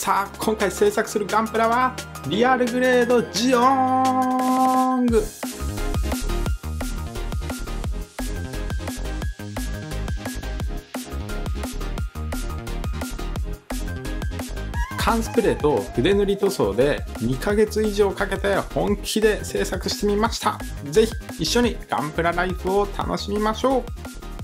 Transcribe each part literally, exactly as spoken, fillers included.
さあ今回制作するガンプラはリアルグレードジオング。缶スプレーと筆塗り塗装でにかげつ以上かけて本気で制作してみました。ぜひ一緒にガンプラライフを楽しみましょう。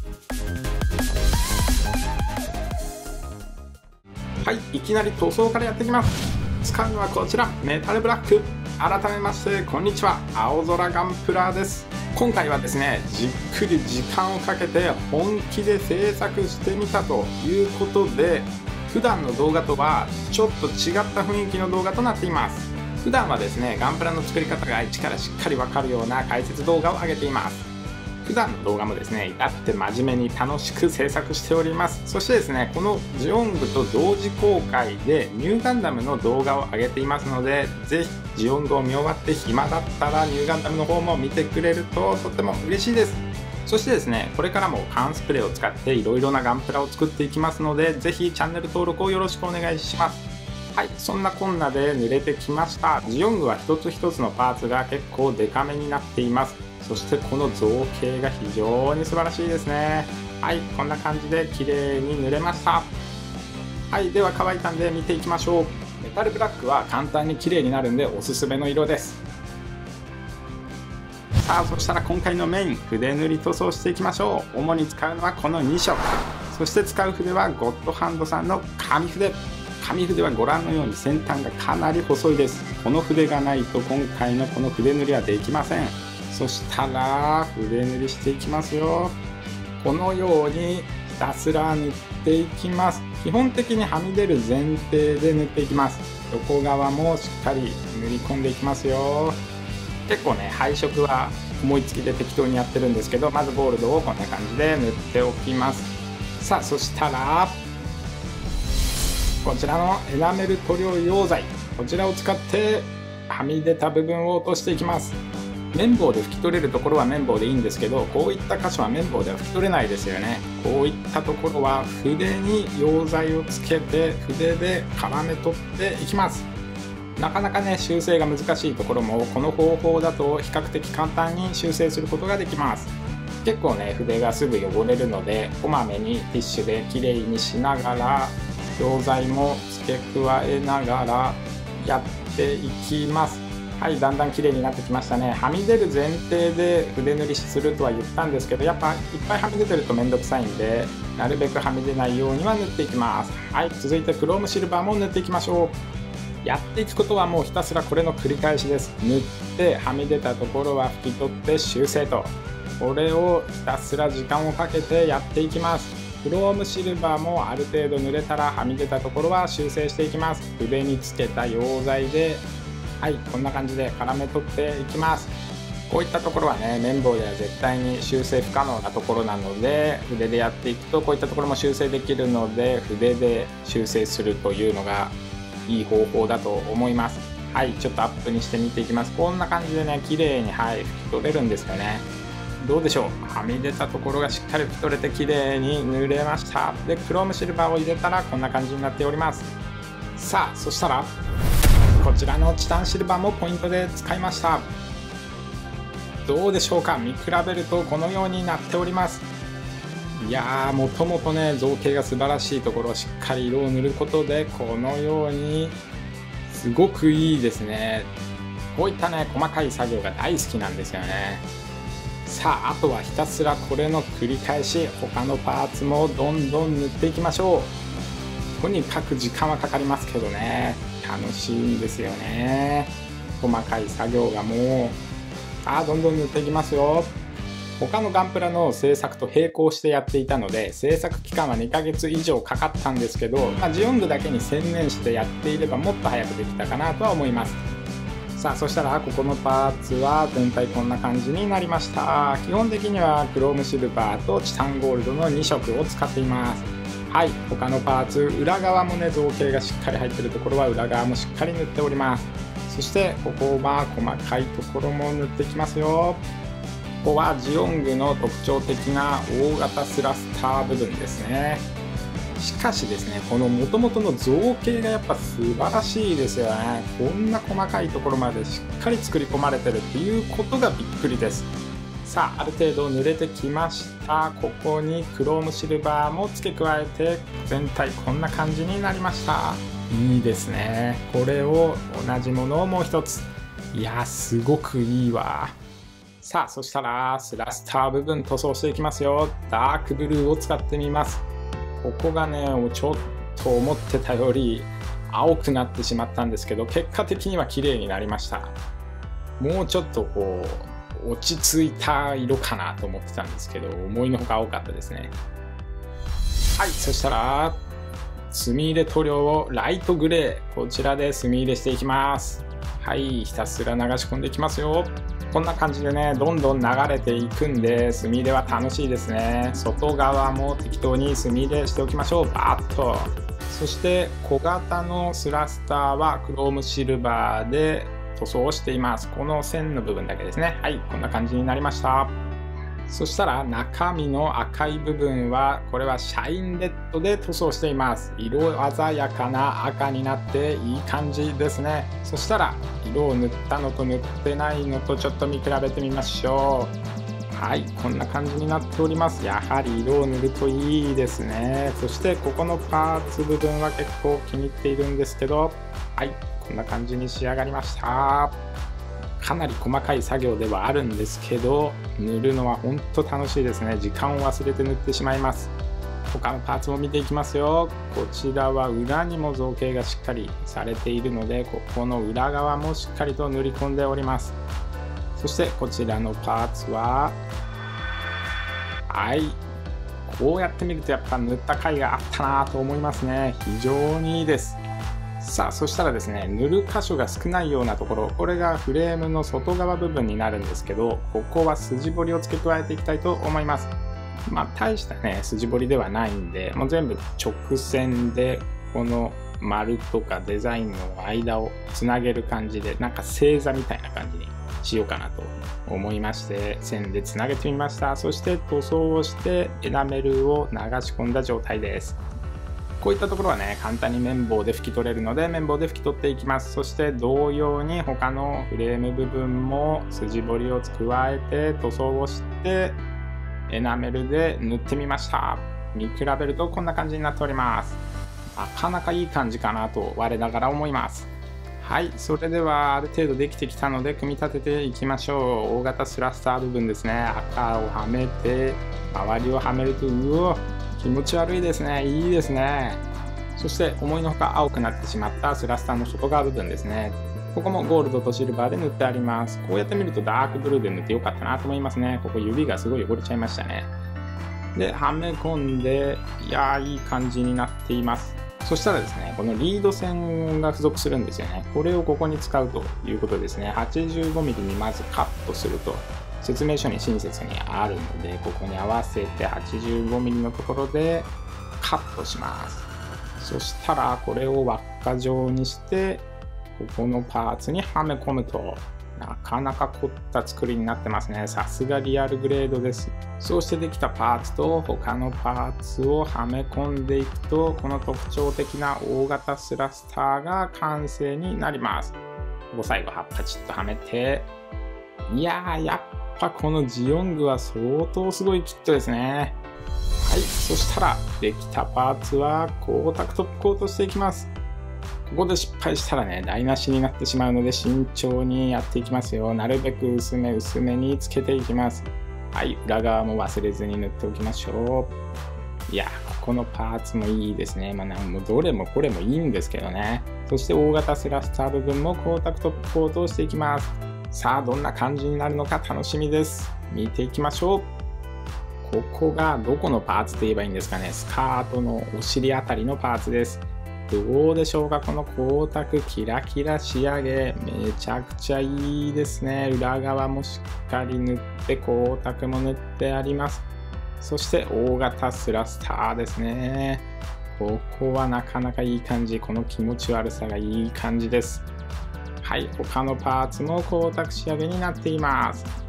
はい、いきなり塗装からやっていきます。使うのはこちらメタルブラック。改めましてこんにちは、青空ガンプラです。今回はですね、じっくり時間をかけて本気で制作してみたということで、普段の動画とはちょっと違った雰囲気の動画となっています。普段はですね、ガンプラの作り方が一からしっかりわかるような解説動画を上げています。普段の動画もですね、至って真面目に楽しく制作しております。そしてですね、このジオングと同時公開でニューガンダムの動画を上げていますので、ぜひジオングを見終わって暇だったらニューガンダムの方も見てくれるととっても嬉しいです。そしてですね、これからも缶スプレーを使っていろいろなガンプラを作っていきますので、ぜひチャンネル登録をよろしくお願いします。はい、そんなこんなで濡れてきました。ジオングは一つ一つのパーツが結構デカめになっています。そしてこの造形が非常に素晴らしいですね。はい、こんな感じで綺麗に塗れました。はい、では乾いたんで見ていきましょう。メタルブラックは簡単に綺麗になるんでおすすめの色です。さあ、そしたら今回のメイン、筆塗り塗装していきましょう。主に使うのはこのにしょく。そして使う筆はゴッドハンドさんの紙筆。紙筆はご覧のように先端がかなり細いです。この筆がないと今回のこの筆塗りはできません。そしたら筆塗りしていきますよ。このようにひたすら塗っていきます。基本的にはみ出る前提で塗っていきます。横側もしっかり塗り込んでいきますよ。結構ね、配色は思いつきで適当にやってるんですけど、まずゴールドをこんな感じで塗っておきます。さあ、そしたらこちらのエナメル塗料溶剤、こちらを使ってはみ出た部分を落としていきます。綿棒で拭き取れるところは綿棒でいいんですけど、こういった箇所は綿棒では拭き取れないですよね。こういったところは筆に溶剤をつけて筆で絡め取っていきます。なかなかね、修正が難しいところもこの方法だと比較的簡単に修正することができます。結構ね、筆がすぐ汚れるので、こまめにティッシュできれいにしながら溶剤も付け加えながらやっていきます。はい、だんだん綺麗になってきましたね。はみ出る前提で筆塗りするとは言ったんですけど、やっぱいっぱいはみ出てるとめんどくさいんで、なるべくはみ出ないようには塗っていきます。はい、続いてクロームシルバーも塗っていきましょう。やっていくことはもうひたすらこれの繰り返しです。塗ってはみ出たところは拭き取って修正と、これをひたすら時間をかけてやっていきます。クロームシルバーもある程度塗れたらはみ出たところは修正していきます。筆につけた溶剤で、はい、こんな感じで絡め取っていきます。こういったところはね、綿棒では絶対に修正不可能なところなので、筆でやっていくとこういったところも修正できるので、筆で修正するというのがいい方法だと思います。はい、ちょっとアップにして見ていきます。こんな感じでね、綺麗に、はい、拭き取れるんですよね。どうでしょう、はみ出たところがしっかり拭き取れて綺麗に塗れました。で、クロームシルバーを入れたらこんな感じになっております。さあ、そしたらこちらのチタンシルバーもポイントで使いました。どうでしょうか、見比べるとこのようになっております。いやー、もともとね、造形が素晴らしいところをしっかり色を塗ることでこのようにすごくいいですね。こういったね、細かい作業が大好きなんですよね。さあ、あとはひたすらこれの繰り返し、他のパーツもどんどん塗っていきましょう。とにかく時間はかかりますけどね、楽しいんですよね。細かい作業がもう、あー、どんどん塗っていきますよ。他のガンプラの制作と並行してやっていたので、制作期間はにかげつ以上かかったんですけど、まあ、ジオングだけに専念してやっていればもっと早くできたかなとは思います。さあ、そしたらここのパーツは全体こんな感じになりました。基本的にはクロームシルバーとチタンゴールドのにしょくを使っています。はい、他のパーツ、裏側もね、造形がしっかり入っているところは裏側もしっかり塗っております。そしてここは細かいところも塗っていきますよ。ここはジオングの特徴的な大型スラスター部分ですね。 しかしですね、この元々の造形がやっぱ素晴らしいですよね。こんな細かいところまでしっかり作り込まれてるっていうことがびっくりです。さあ、ある程度濡れてきました。ここにクロームシルバーも付け加えて、全体こんな感じになりました。いいですね。これを同じものをもう一つ。いや、すごくいいわ。さあ、そしたらスラスター部分塗装していきますよ。ダークブルーを使ってみます。ここがね、ちょっと思ってたより青くなってしまったんですけど、結果的には綺麗になりました。もうちょっとこう落ち着いた色かなと思ってたんですけど、思いのほか青かったですね。はい、そしたら墨入れ塗料をライトグレー、こちらで墨入れしていきます。はい、ひたすら流し込んでいきますよ。こんな感じでね、どんどん流れていくんで、墨入れは楽しいですね。外側も適当に墨入れしておきましょう。バーッと。そして小型のスラスターはクロームシルバーで塗装をしています。この線の部分だけですね。はい、こんな感じになりました。そしたら中身の赤い部分は、これはシャインレッドで塗装しています。色鮮やかな赤になっていい感じですね。そしたら色を塗ったのと塗ってないのとちょっと見比べてみましょう。はい、こんな感じになっております。やはり色を塗るといいですね。そしてここのパーツ部分は結構気に入っているんですけど、はい、こんな感じに仕上がりました。かなり細かい作業ではあるんですけど、塗るのは本当楽しいですね。時間を忘れて塗ってしまいます。他のパーツも見ていきますよ。こちらは裏にも造形がしっかりされているので、ここの裏側もしっかりと塗り込んでおります。そしてこちらのパーツは、はい、こうやって見るとやっぱ塗った甲斐があったなと思いますね。非常にいいです。さあ、そしたらですね、塗る箇所が少ないようなところ、これがフレームの外側部分になるんですけど、ここは筋彫りを付け加えていきたいと思います。まあ大したね筋彫りではないんで、もう全部直線でこの丸とかデザインの間をつなげる感じで、なんか星座みたいな感じにしようかなと思いまして、線でつなげてみました。そして塗装をしてエナメルを流し込んだ状態です。こういったところはね、簡単に綿棒で拭き取れるので、綿棒で拭き取っていきます。そして同様に他のフレーム部分も筋彫りを加えて塗装をしてエナメルで塗ってみました。見比べるとこんな感じになっております。なかなかいい感じかなと我ながら思います。はい、それではある程度できてきたので組み立てていきましょう。大型スラスター部分ですね。赤をはめて周りをはめると、うお、気持ち悪いですね。いいですね。そして思いのほか青くなってしまったスラスターの外側部分ですね。ここもゴールドとシルバーで塗ってあります。こうやって見るとダークブルーで塗ってよかったなと思いますね。ここ指がすごい汚れちゃいましたね。で、はめ込んで、いやー、いい感じになっています。そしたらですね、このリード線が付属するんですよね。これをここに使うということですね。はちじゅうごミリにまずカットすると。説明書に親切にあるので、ここに合わせてはちじゅうごミリのところでカットします。そしたらこれを輪っか状にしてここのパーツにはめ込むと、なかなか凝った作りになってますね。さすがリアルグレードです。そうしてできたパーツと他のパーツをはめ込んでいくと、この特徴的な大型スラスターが完成になります。ここ最後はパチッとはめて、いやー、やっぱこのジオングは相当すごいキットですね。はい、そしたらできたパーツは光沢トップコートしていきます。ここで失敗したらね、台無しになってしまうので慎重にやっていきますよ。なるべく薄め薄めにつけていきます。はい、裏側も忘れずに塗っておきましょう。いや、ここのパーツもいいですね。まあ、なんもどれもこれもいいんですけどね。そして大型スラスター部分も光沢トップコートをしていきます。さあ、どんな感じになるのか楽しみです。見ていきましょう。ここがどこのパーツと言えばいいんですかね。スカートのお尻あたりのパーツです。どうでしょうか、この光沢キラキラ仕上げ、めちゃくちゃいいですね。裏側もしっかり塗って光沢も塗ってあります。そして大型スラスターですね。ここはなかなかいい感じ。この気持ち悪さがいい感じです。はい、他のパーツも光沢仕上げになっています。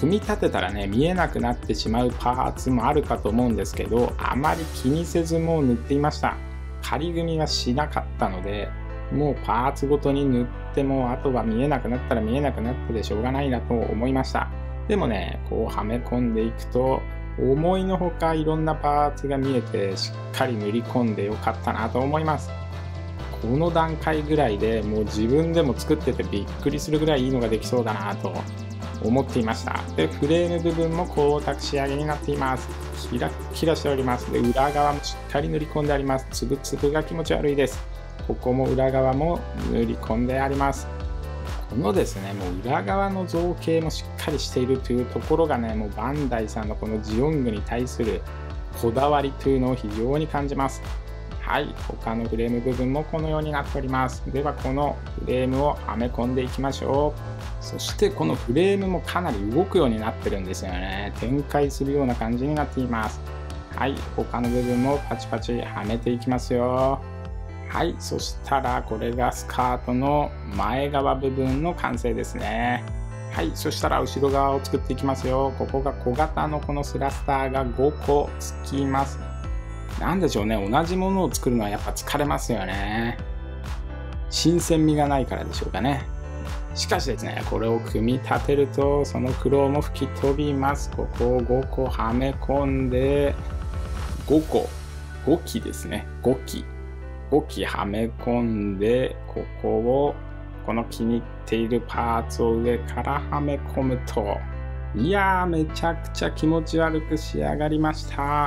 組み立てたらね見えなくなってしまうパーツもあるかと思うんですけど、あまり気にせずもう塗っていました。仮組みはしなかったので、もうパーツごとに塗っても、あとは見えなくなったら見えなくなってでしょうがないなと思いました。でもね、こうはめ込んでいくと思いのほかいろんなパーツが見えて、しっかり塗り込んでよかったなと思います。この段階ぐらいでもう自分でも作っててびっくりするぐらいいいのができそうだなと思っていました。で、フレーム部分も光沢仕上げになっています。キラッキラしております。で、裏側もしっかり塗り込んであります。つぶつぶが気持ち悪いです。ここも裏側も塗り込んであります。このですね、もう裏側の造形もしっかりしているというところがね、もうバンダイさんのこのジオングに対するこだわりというのを非常に感じます。はい、他のフレーム部分もこのようになっております。ではこのフレームをはめ込んでいきましょう。そしてこのフレームもかなり動くようになってるんですよね。展開するような感じになっています。はい、他の部分もパチパチはめていきますよ。はい、そしたらこれがスカートの前側部分の完成ですね。はい、そしたら後ろ側を作っていきますよ。ここが小型のこのスラスターがごこつきます。なんでしょうね、同じものを作るのはやっぱ疲れますよね。新鮮味がないからでしょうかね。しかしですね、これを組み立てるとその苦労も吹き飛びます。ここをごこはめ込んで、ごこ、ごきですね、ごき。ごきはめ込んで、ここをこの気に入っているパーツを上からはめ込むと、いやーめちゃくちゃ気持ち悪く仕上がりました。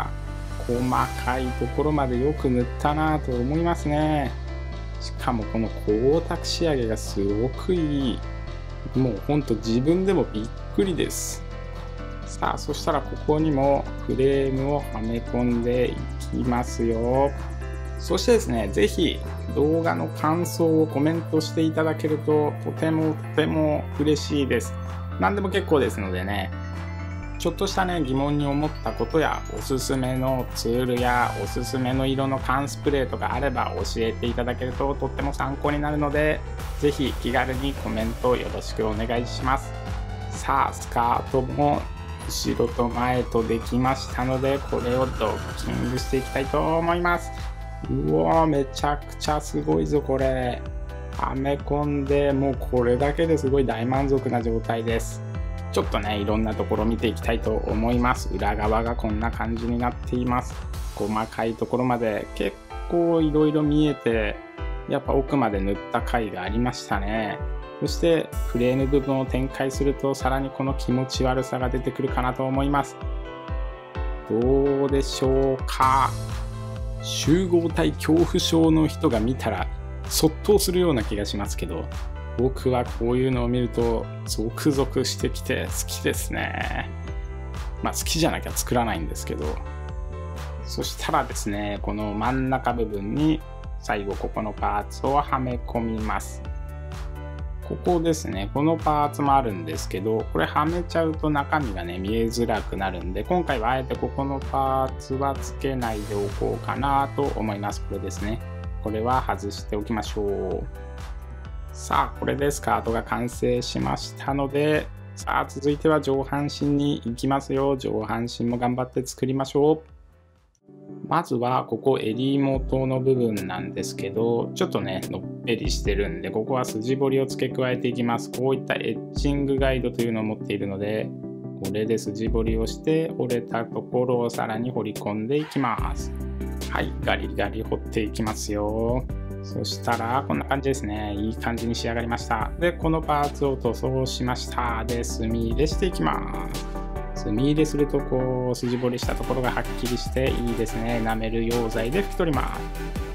細かいところまでよく塗ったなと思いますね。しかもこの光沢仕上げがすごくいい。もうほんと自分でもびっくりです。さあ、そしたらここにもフレームをはめ込んでいきますよ。そしてですね、ぜひ動画の感想をコメントしていただけるととてもとても嬉しいです。何でも結構ですのでね、ちょっとしたね疑問に思ったことやおすすめのツールやおすすめの色の缶スプレーとかあれば教えていただけるととっても参考になるので、ぜひ気軽にコメントよろしくお願いします。さあ、スカートも後ろと前とできましたので、これをドッキングしていきたいと思います。うわー、めちゃくちゃすごいぞこれ。はめ込んで、もうこれだけですごい大満足な状態です。ちょっとね、いろんなところ見ていきたいと思います。裏側がこんな感じになっています。細かいところまで結構いろいろ見えて、やっぱ奥まで塗った回がありましたね。そしてフレーム部分を展開すると、さらにこの気持ち悪さが出てくるかなと思います。どうでしょうか。集合体恐怖症の人が見たらそっとするような気がしますけど、僕はこういうのを見るとゾクゾクしてきて好きですね。まあ好きじゃなきゃ作らないんですけど。そしたらですね、この真ん中部分に最後ここのパーツをはめ込みます。ここですね、このパーツもあるんですけど、これはめちゃうと中身がね見えづらくなるんで、今回はあえてここのパーツはつけないでおこうかなと思います。これですね、これは外しておきましょう。さあ、これでスカートが完成しましたので、さあ続いては上半身に行きますよ。上半身も頑張って作りましょう。まずはここ襟元の部分なんですけど、ちょっとねのっぺりしてるんで、ここは筋彫りを付け加えていきます。こういったエッチングガイドというのを持っているので、これで筋彫りをして折れたところをさらに彫り込んでいきます。はい、ガリガリ彫っていきますよ。そしたらこんな感じですね。いい感じに仕上がりました。で、このパーツを塗装しました。で、墨入れしていきます。墨入れするとこう筋彫りしたところがはっきりしていいですね。なめる溶剤で拭き取ります。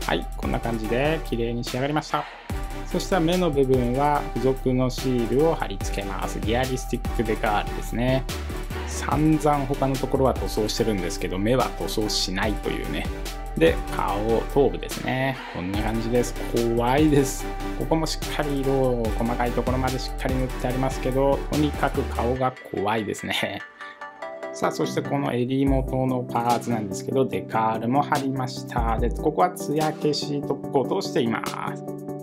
はい、こんな感じで綺麗に仕上がりました。そしたら目の部分は付属のシールを貼り付けます。リアリスティックデカールですね。散々他のところは塗装してるんですけど、目は塗装しないというね。で、顔、頭部ですね。こんな感じです。怖いです。ここもしっかり色を細かいところまでしっかり塗ってありますけど、とにかく顔が怖いですね。さあ、そしてこの襟元のパーツなんですけど、デカールも貼りました。で、ここは艶消し特攻としています。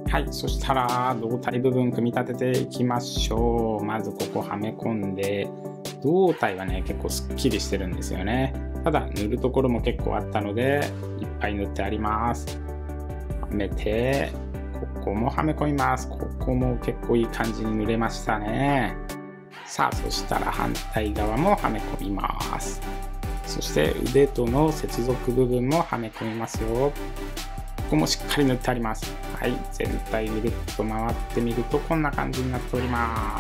はい、そしたら胴体部分組み立てていきましょう。まずここはめ込んで、胴体はね結構すっきりしてるんですよね。ただ塗るところも結構あったのでいっぱい塗ってあります。はめて、ここもはめ込みます。ここも結構いい感じに塗れましたね。さあ、そしたら反対側もはめ込みます。そして腕との接続部分もはめ込みますよ。ここもしっかり塗ってあります。はい、全体ぐるっと回ってみるとこんな感じになっております。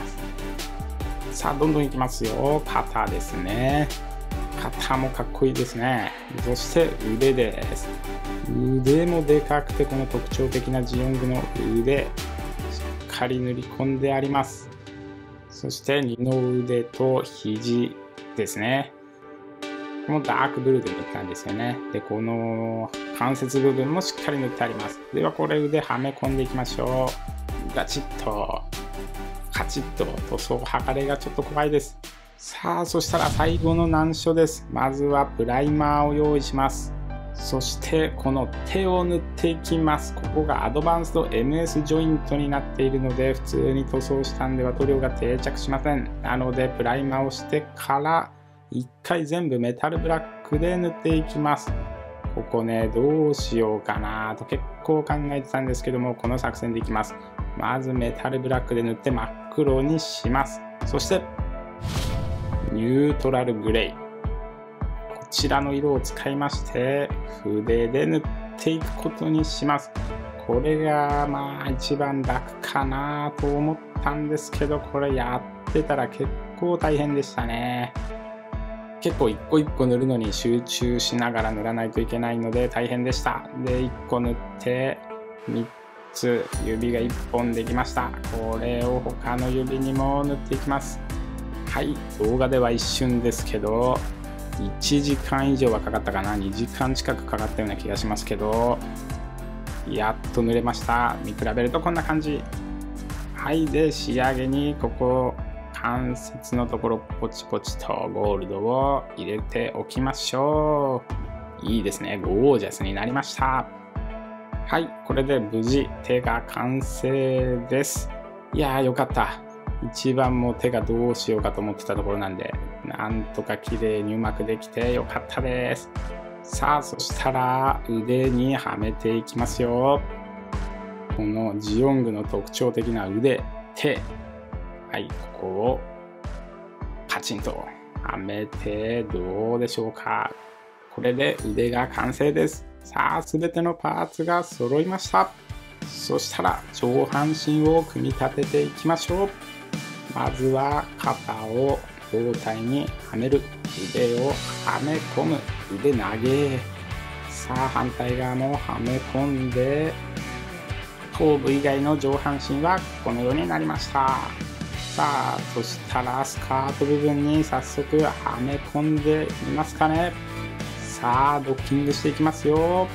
さあ、どんどんいきますよ。肩ですね。肩もかっこいいですね。そして腕です。腕もでかくて、この特徴的なジオングの腕、しっかり塗り込んであります。そして二の腕と肘ですね。このダークブルーで塗ったんですよね。で、この関節部分もしっかり塗ってあります。ではこれ腕はめ込んでいきましょう。ガチッとカチッと塗装剥がれがちょっと怖いです。さあ、そしたら最後の難所です。まずはプライマーを用意します。そしてこの手を塗っていきます。ここがアドバンスド エムエス ジョイントになっているので、普通に塗装したんでは塗料が定着しません。なのでプライマーをしてから一回全部メタルブラックで塗っていきます。ここね、どうしようかなと結構考えてたんですけども、この作戦でいきます。まずメタルブラックで塗って真っ黒にします。そしてニュートラルグレイ、こちらの色を使いまして筆で塗っていくことにします。これがまあ一番楽かなと思ったんですけど、これやってたら結構大変でしたね。結構一個一個塗るのに集中しながら塗らないといけないので大変でした。で、いっこ塗ってみっつ指がいっぽんできました。これを他の指にも塗っていきます。はい、動画では一瞬ですけどいちじかん以上はかかったかな、にじかん近くかかったような気がしますけど、やっと塗れました。見比べるとこんな感じ。はい、で仕上げにここ関節のところポチポチとゴールドを入れておきましょう。いいですね、ゴージャスになりました。はい、これで無事手が完成です。いやーよかった。一番もう手がどうしようかと思ってたところなんで、なんとか綺麗にうまくできてよかったです。さあ、そしたら腕にはめていきますよ。このジオングの特徴的な腕、手、はい、ここをパチンとはめてどうでしょうか。これで腕が完成です。さあ、すべてのパーツが揃いました。そしたら上半身を組み立てていきましょう。まずは肩を胴体にはめる、腕をはめ込む、腕投げ。さあ、反対側もはめ込んで、頭部以外の上半身はこのようになりました。さあ、そしたらスカート部分に早速はめ込んでみますかね。さあ、ドッキングしていきますよ。お、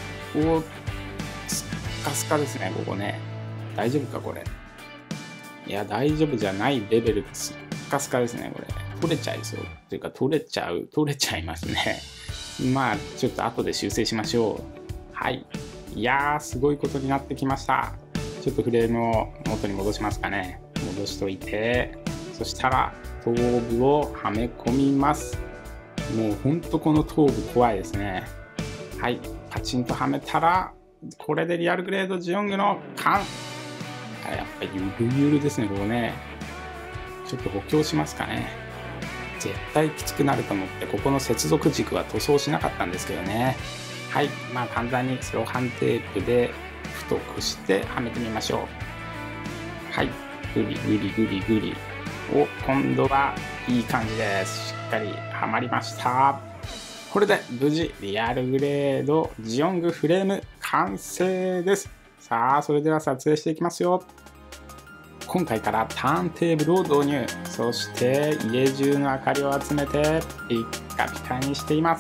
スッカスカですね、ここね。大丈夫か、これ。いや、大丈夫じゃないレベルです。スッカスカですね、これ。取れちゃいそう。というか、取れちゃう、取れちゃいますね。まあ、ちょっと後で修正しましょう。はい。いやー、すごいことになってきました。ちょっとフレームを元に戻しますかね。戻しといて、そしたら頭部をはめ込みます。もうほんとこの頭部怖いですね。はい、パチンとはめたら、これでリアルグレードジオングの缶。やっぱりゆるゆるですね、ここね。ちょっと補強しますかね。絶対きつくなると思って、ここの接続軸は塗装しなかったんですけどね。はい、まあ簡単にセロハンテープで太くしてはめてみましょう。はい、グリグリグリグリ。お、今度はいい感じです。しっかりはまりました。これで無事リアルグレードジオングフレーム完成です。さあ、それでは撮影していきますよ。今回からターンテーブルを導入。そして家中の明かりを集めてピッカピカにしています。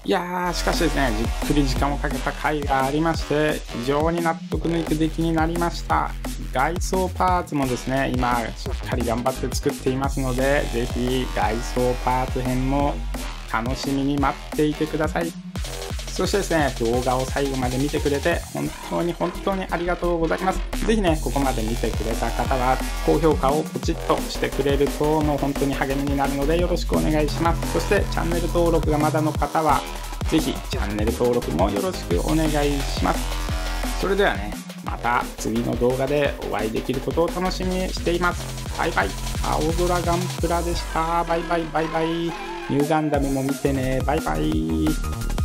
いやー、しかしですね、じっくり時間をかけた回がありまして、非常に納得のいく出来になりました。外装パーツもですね、今しっかり頑張って作っていますので、ぜひ外装パーツ編も楽しみに待っていてください。そしてですね、動画を最後まで見てくれて本当に本当にありがとうございます。ぜひね、ここまで見てくれた方は高評価をポチッとしてくれるともう本当に励みになるのでよろしくお願いします。そしてチャンネル登録がまだの方はぜひチャンネル登録もよろしくお願いします。それではね、また次の動画でお会いできることを楽しみにしています。バイバイ。青空ガンプラでした。バイバイバイバイ。ニューガンダムも見てね。バイバイ。